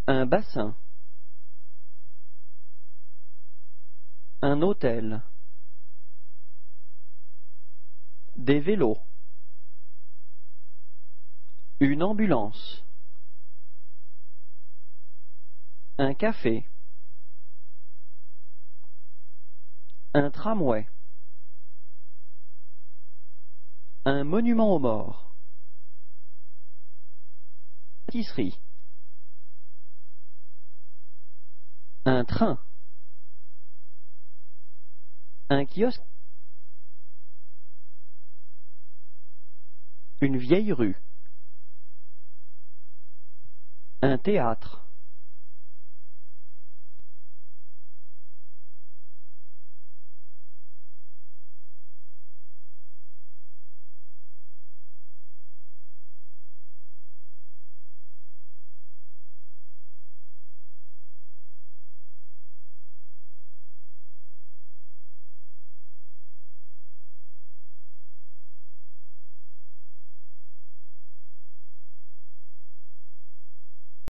Un bassin. Un hôtel. Des vélos. Une ambulance. Un café. Un tramway. Un monument aux morts. Pâtisserie. Un train. Un kiosque. Une vieille rue. Un théâtre.